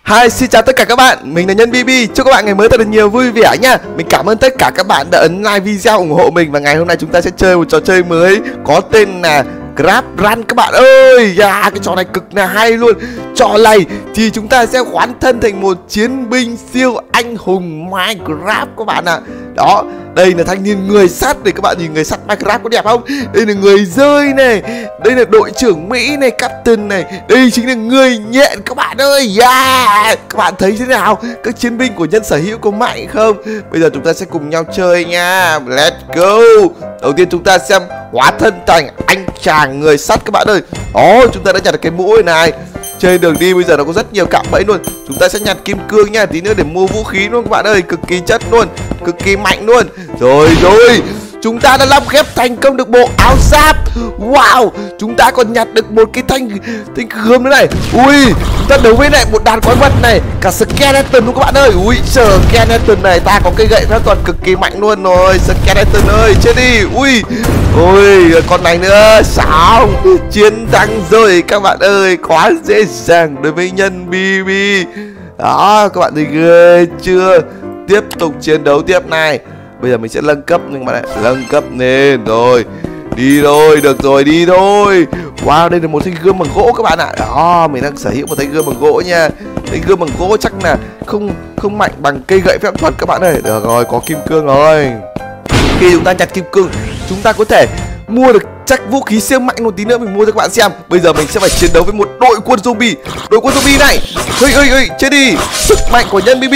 Hi, xin chào tất cả các bạn, mình là Nhân BB. Chúc các bạn ngày mới thật là nhiều vui vẻ nha. Mình cảm ơn tất cả các bạn đã ấn like video ủng hộ mình. Và ngày hôm nay chúng ta sẽ chơi một trò chơi mới có tên là Grab Run các bạn ơi. Cái trò này cực là hay luôn. Trò này thì chúng ta sẽ hóa thân thành một chiến binh siêu anh hùng Minecraft các bạn ạ. Đó, đây là thanh niên người sắt này các bạn, nhìn người sắt Minecraft có đẹp không? Đây là người rơi này, đây là đội trưởng Mỹ này, Captain này, đây chính là người nhện các bạn ơi. Các bạn thấy thế nào? Các chiến binh của nhân sở hữu có mạnh không? Bây giờ chúng ta sẽ cùng nhau chơi nha. Let's go. Đầu tiên chúng ta xem hóa thân thành anh chàng người sắt các bạn ơi. Đó, chúng ta đã nhặt được cái mũi này. Trên đường đi bây giờ nó có rất nhiều cạm bẫy luôn. Chúng ta sẽ nhặt kim cương nha, tí nữa để mua vũ khí luôn các bạn ơi, cực kỳ chất luôn, cực kỳ mạnh luôn. Rồi, chúng ta đã lắp ghép thành công được bộ áo giáp. Wow, chúng ta còn nhặt được một cái thanh gươm nữa này. Ui, chúng ta đấu với lại một đàn quái vật này, cả skeleton luôn các bạn ơi. Ui, skeleton này ta có cây gậy phép thuật cực kỳ mạnh luôn rồi. Skeleton ơi, chết đi. Ui, con này nữa. Sao? Chiến thắng rồi các bạn ơi, quá dễ dàng đối với Nhân BB. Đó, các bạn thấy ghê chưa? Tiếp tục chiến đấu tiếp này. Bây giờ mình sẽ nâng cấp nhưng mà lại nâng cấp lên rồi. Đi thôi, được rồi, đi thôi. Wow, đây là một thanh gươm bằng gỗ các bạn ạ. Đó, mình đang sở hữu một thanh gươm bằng gỗ nha. Thanh gươm bằng gỗ chắc là không mạnh bằng cây gậy phép thuật các bạn ơi. Được rồi, có kim cương rồi. Khi chúng ta nhặt kim cương, chúng ta có thể mua được chắc vũ khí siêu mạnh luôn. Tí nữa mình mua cho các bạn xem. Bây giờ mình sẽ phải chiến đấu với một đội quân zombie. Đội quân zombie này, chết đi. Sức mạnh của Nhân BB.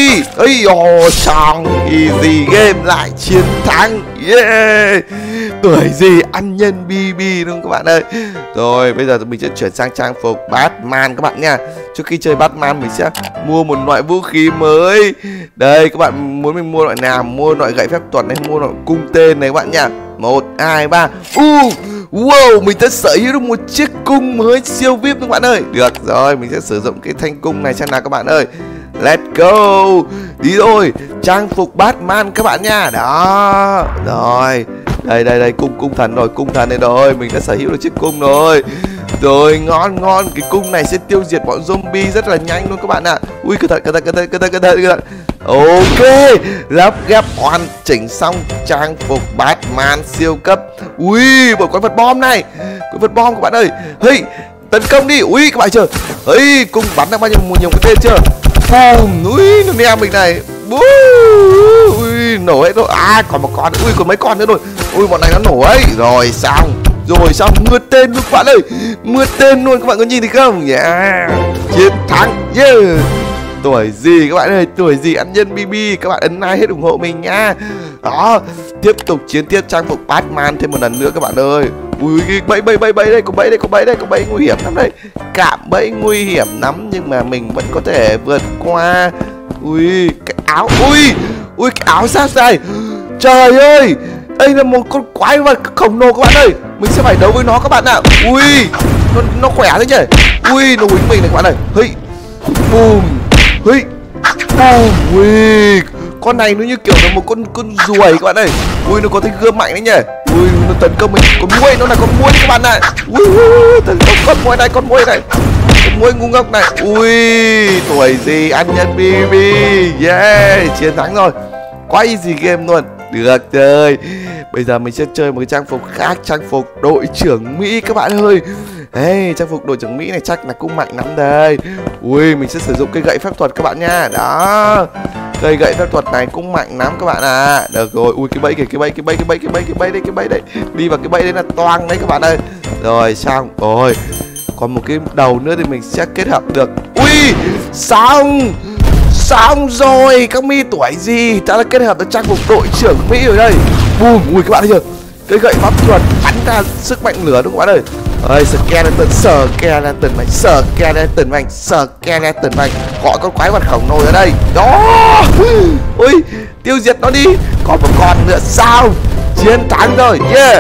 Xong easy game lại chiến thắng. Tuổi gì ăn Nhân BB đúng không các bạn ơi. Rồi bây giờ mình sẽ chuyển sang trang phục Batman các bạn nha. Trước khi chơi Batman mình sẽ mua một loại vũ khí mới. Đây, các bạn muốn mình mua loại nào? Mua loại gậy phép thuật hay mua loại cung tên này các bạn nha. 1, 2, 3. Wow, mình đã sở hữu được một chiếc cung mới siêu VIP các bạn ơi. Được rồi, mình sẽ sử dụng cái thanh cung này xem nào các bạn ơi. Let's go. Đi thôi, trang phục Batman các bạn nha. Đó, rồi. Đây, cung thần rồi, cung thần này rồi. Mình đã sở hữu được chiếc cung rồi. Rồi, ngon, cái cung này sẽ tiêu diệt bọn zombie rất là nhanh luôn các bạn ạ. Ui, cẩn thận. Ok, lắp ghép hoàn chỉnh xong trang phục Batman siêu cấp. Ui, một quái vật bom này, quái vật bom các bạn ơi. Tấn công đi. Ui, các bạn chưa? Cung bắn ra bao nhiêu cái tên chưa? Ui, nó neo mình này. Ui, nổ hết rồi. Còn một con. Ui, còn mấy con nữa rồi. Ui, bọn này nó nổ ấy. Rồi xong, mưa tên luôn các bạn ơi. Mưa tên luôn, các bạn có nhìn thấy không? Chiến thắng. Tuổi gì các bạn ơi, tuổi gì ăn Nhân BB. Các bạn ấn like hết ủng hộ mình nha. Đó, tiếp tục chiến tiếp trang phục Batman thêm một lần nữa các bạn ơi. Ui, bẫy đây, có bẫy nguy hiểm lắm đây. Cạm bẫy nguy hiểm lắm nhưng mà mình vẫn có thể vượt qua. Ui, cái áo. Ui, cái áo giáp này. Trời ơi, đây là một con quái vật khổng lồ các bạn ơi. Mình sẽ phải đấu với nó các bạn ạ. Ui, nó khỏe thế nhỉ. Ui, nó quýnh mình này các bạn ơi. Ui, con này nó như kiểu là một con ruồi các bạn ơi. Ui, nó có thanh gươm mạnh đấy nhỉ. Ui, nó tấn công mình. Con muỗi, nó là con muỗi các bạn ạ. Ui, tấn công con muỗi này. Con muỗi ngu ngốc này. Ui, tuổi gì ăn Nhân BB. Chiến thắng rồi. Quá easy game luôn. Được rồi. Bây giờ mình sẽ chơi một cái trang phục khác, trang phục đội trưởng Mỹ các bạn ơi. Trang phục đội trưởng Mỹ này chắc là cũng mạnh lắm đây. Ui, mình sẽ sử dụng cây gậy phép thuật các bạn nha. Đó, cây gậy phép thuật này cũng mạnh lắm các bạn à. Được rồi. Ui, cái bẫy kìa, cái bẫy đây. Đi vào cái bẫy đấy là toang đấy các bạn ơi. Rồi xong rồi. Còn một cái đầu nữa thì mình sẽ kết hợp được. Ui, xong rồi. Các mi tuổi gì ta đã kết hợp được trang phục đội trưởng Mỹ rồi đây. Ui, các bạn thấy chưa? Cái gậy pháp thuật bắn ra sức mạnh lửa đúng không các bạn ơi. Skeleton manh. Gọi con quái vật khổng lồ ra đây. Đó. Ui, tiêu diệt nó đi. Còn một con nữa sao? Chiến thắng rồi.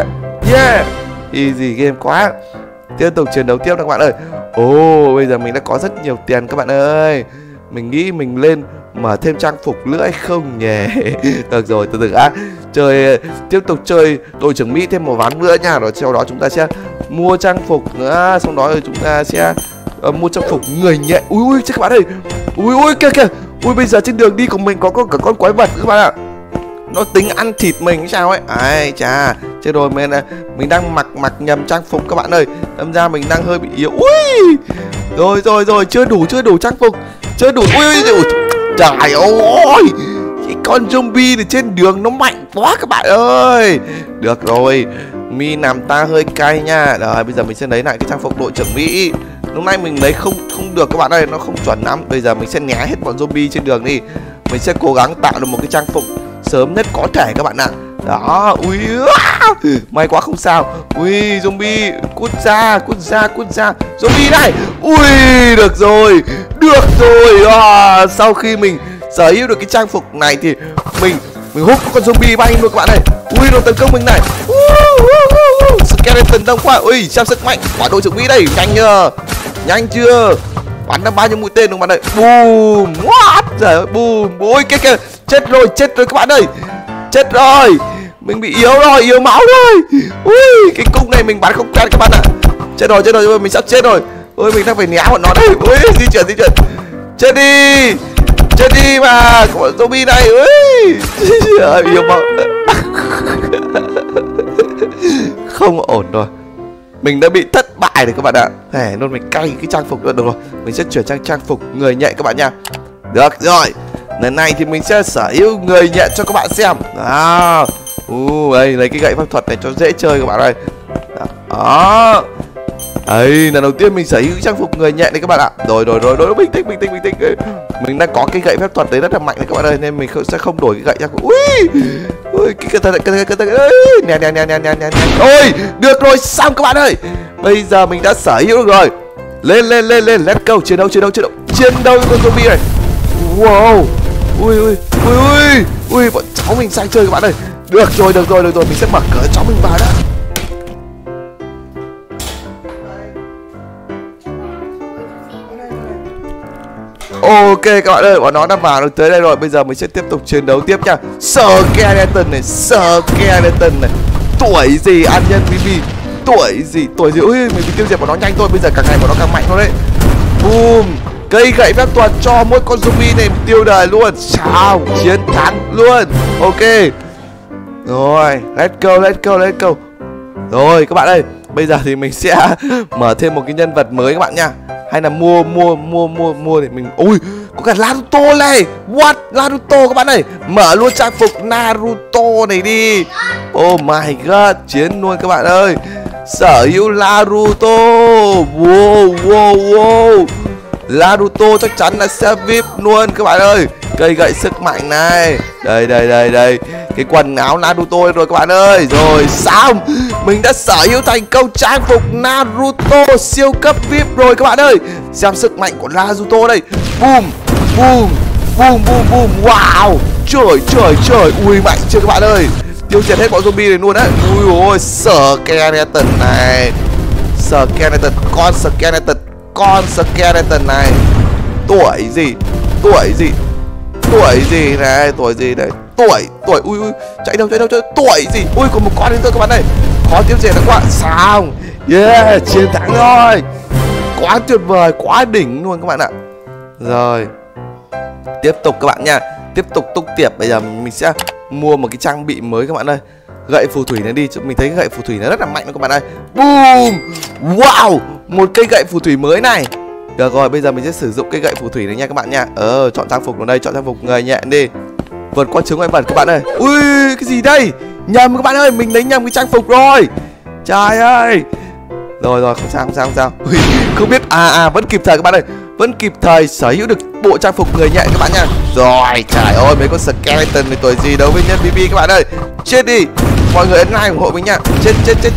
Easy game quá. Tiếp tục chiến đấu tiếp các bạn ơi. Bây giờ mình đã có rất nhiều tiền các bạn ơi. Mình nghĩ mình lên mở thêm trang phục nữa hay không nhỉ? Được rồi, từ từ đã. Tiếp tục chơi đội trưởng Mỹ thêm một ván nữa nha. Rồi sau đó chúng ta sẽ mua trang phục nữa. Xong đó rồi chúng ta sẽ mua trang phục người nhện. Ui, chắc các bạn ơi, Ui ui kìa kìa. Ui bây giờ trên đường đi của mình có cả con quái vật các bạn ạ. Nó tính ăn thịt mình sao ấy. Ai chà, chết rồi, mình đang mặc nhầm trang phục các bạn ơi. Đâm ra mình đang hơi bị yếu. Ui. Rồi, chưa đủ trang phục. Chưa đủ. Ui. Trời ơi. Cái con zombie này trên đường nó mạnh quá các bạn ơi. Được rồi, Mi làm ta hơi cay nha. Rồi bây giờ mình sẽ lấy lại cái trang phục đội trưởng Mỹ. Lúc nãy mình lấy không được các bạn ơi, nó không chuẩn lắm. Bây giờ mình sẽ né hết bọn zombie trên đường đi. Mình sẽ cố gắng tạo được một cái trang phục sớm nhất có thể các bạn ạ. Đó, ui, may quá không sao. Ui, zombie, cút ra. Zombie này, ui, được rồi. Sau khi mình sở hữu được cái trang phục này thì mình hút con zombie bay luôn các bạn ơi. Ui, nó tấn công mình này. Skeleton đông quá. Ui, xem sức mạnh quả đội trưởng Mỹ đây, nhanh chưa? Bắn ra bao nhiêu mũi tên đúng bạn ơi. Boom, what? Trời ơi, boom. Ôi kìa, chết rồi các bạn ơi. Chết rồi. Mình bị yếu máu rồi. Ui, cái cung này mình bắn không quen các bạn ạ. Chết rồi, mình sắp chết rồi. Ôi, mình đang phải né bọn nó đây. Ui, di chuyển. Chết đi mà, con zombie này. Ui. Yếu máu. Không ổn rồi. Mình đã bị thất bại rồi các bạn ạ. Luôn mình cay cái trang phục. Được rồi, mình sẽ chuyển sang trang phục người nhện các bạn nha. Được rồi, lần này thì mình sẽ sở hữu người nhện cho các bạn xem. Đây, lấy cái gậy pháp thuật này cho dễ chơi các bạn ơi. Đó. Đây, lần đầu tiên mình sở hữu trang phục người nhện đấy các bạn ạ. Rồi, bình tĩnh. Mình đang có cái gậy phép thuật đấy rất là mạnh đấy các bạn ơi, nên mình sẽ không đổi cái gậy trang phục. Ui, cái nè. Ôi, được rồi, xong các bạn ơi. Bây giờ mình đã sở hữu được rồi. Lên, let's go, chiến đấu với con zombie này. Wow. Ui, bọn cháu mình sai chơi các bạn ơi. Được rồi, mình sẽ mở cửa cháu mình vào đã. Ok các bạn ơi, bọn nó đã vào được tới đây rồi. Bây giờ mình sẽ tiếp tục chiến đấu tiếp nha. Skeleton này. Tuổi gì ăn nhân BB. Tuổi gì. Ui, mình phải tiêu diệt bọn nó nhanh thôi. Bây giờ càng ngày bọn nó càng mạnh thôi đấy. Boom. Cây gậy phép thuật cho mỗi con zombie này tiêu đời luôn. Sao, chiến thắng luôn. Ok. Rồi, let's go. Rồi các bạn ơi, bây giờ thì mình sẽ mở thêm một cái nhân vật mới các bạn nha. Hay là mua để mình. Ui, có cả Naruto này. What? Naruto các bạn ơi. Mở luôn trang phục Naruto này đi. Oh my god, chiến luôn các bạn ơi. Sở hữu Naruto. Wow. Naruto chắc chắn là sẽ VIP luôn các bạn ơi. Cây gậy sức mạnh này. Đây. Cái quần áo Naruto rồi các bạn ơi. Rồi xong. Mình đã sở hữu thành công trang phục Naruto siêu cấp VIP rồi các bạn ơi. Xem sức mạnh của Naruto đây. Boom. Wow. Trời. Ui, mạnh chưa các bạn ơi. Tiêu diệt hết bọn zombie này luôn đấy. Ui ôi, Skeleton này. Con Skeleton này. Tuổi gì này. Tuổi. Ui, chạy đâu. Tuổi gì. Ui, còn một con đến thôi các bạn ơi. Khó tiêu diệt nó quá. Sao. Yeah, chiến thắng rồi. Quá tuyệt vời, quá đỉnh luôn các bạn ạ. Rồi, tiếp tục các bạn nha. Tiếp tục tung tiệp. Bây giờ mình sẽ mua một cái trang bị mới các bạn ơi. Gậy phù thủy này đi. Mình thấy cái gậy phù thủy nó rất là mạnh luôn các bạn ơi. Boom. Wow, một cây gậy phù thủy mới này. Được rồi, bây giờ mình sẽ sử dụng cây gậy phù thủy này nha các bạn nha. Chọn trang phục vào đây, chọn trang phục người nhện đi. Vượt qua chướng ngại vật các bạn ơi. Ui, cái gì đây? Nhầm các bạn ơi, mình lấy nhầm cái trang phục rồi. Trời ơi. Rồi, không sao. Ui, không biết. Vẫn kịp thời các bạn ơi. Vẫn kịp thời sở hữu được bộ trang phục người nhện các bạn nha. Rồi, trời ơi, mấy con Skeleton này tuổi gì đấu với nhân BB các bạn ơi. Chết đi. Mọi người ấn like ủng hộ mình nha. Chết.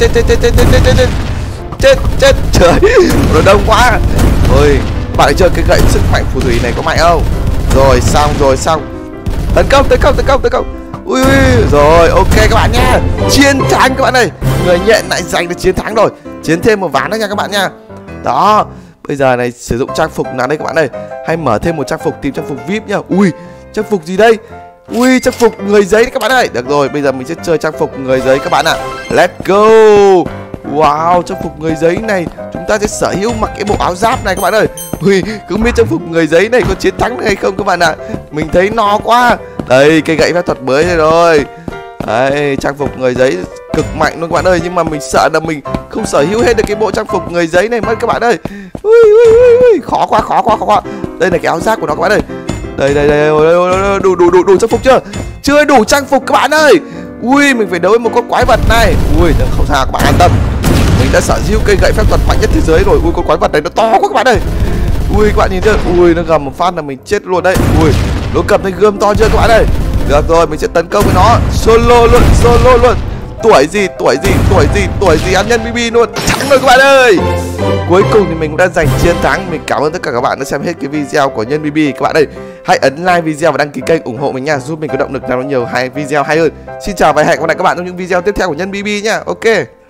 Trời, nó đông quá. Ôi, bạn chơi cái gậy sức mạnh phù thủy này có mạnh không? Rồi, xong. Tấn công. Ui, rồi, ok các bạn nha. Chiến thắng các bạn ơi. Người nhện lại giành được chiến thắng rồi. Chiến thêm một ván nữa nha các bạn nha. Đó, bây giờ này sử dụng trang phục nào đây các bạn ơi. Hay mở thêm một trang phục, tìm trang phục VIP nha. Ui, trang phục gì đây? Ui, trang phục người giấy đấy các bạn ơi. Được rồi, bây giờ mình sẽ chơi trang phục người giấy các bạn ạ. Let's go. Wow, trang phục người giấy này chúng ta sẽ sở hữu mặc cái bộ áo giáp này các bạn ơi. Ui, không biết trang phục người giấy này có chiến thắng được hay không các bạn ạ. Mình thấy no quá. Đây, cây gậy phép thuật mới đây rồi. Đấy, trang phục người giấy cực mạnh luôn các bạn ơi. Nhưng mà mình sợ là mình không sở hữu hết được cái bộ trang phục người giấy này mất các bạn ơi. Ui, khó quá. Đây là cái áo giáp của nó các bạn ơi. Đây, đủ trang phục chưa? Chưa đủ trang phục các bạn ơi. Ui, mình phải đấu với một con quái vật này. Ui, không sao các bạn an tâm. Mình đã sở hữu cây gậy phép thuật mạnh nhất thế giới rồi. Ui, con quái vật này nó to quá các bạn ơi. Ui, các bạn nhìn chưa? Ui, nó gầm một phát là mình chết luôn đấy. Ui, nó cầm thanh gươm to chưa các bạn ơi? Được rồi, mình sẽ tấn công với nó. Solo luôn. Tuổi gì ăn nhân BB luôn. Thắng rồi các bạn ơi. Cuối cùng thì mình cũng đã giành chiến thắng. Mình cảm ơn tất cả các bạn đã xem hết cái video của nhân BB các bạn ơi. Hãy ấn like video và đăng ký kênh ủng hộ mình nha, giúp mình có động lực làm nhiều video hay hơn. Xin chào và hẹn gặp lại các bạn trong những video tiếp theo của nhân BB nha. Ok.